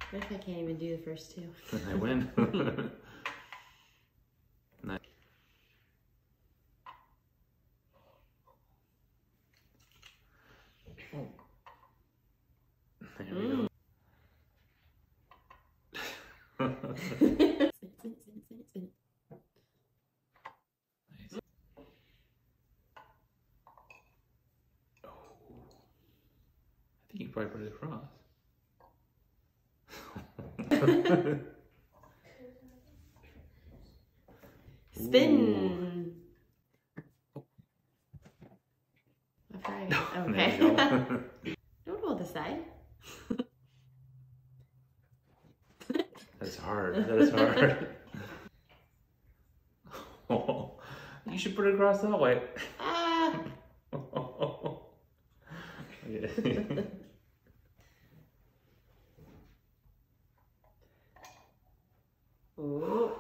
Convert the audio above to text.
What if I can't even do the first two? Then I win. Nice. Oh. There we go. Nice. Oh. I think you probably put it across. Spin. Ooh. I'll try it. There Okay. you go. Don't hold the side. That's hard. That is hard. Oh, you should put it across that way. Ah. Okay. Ooh.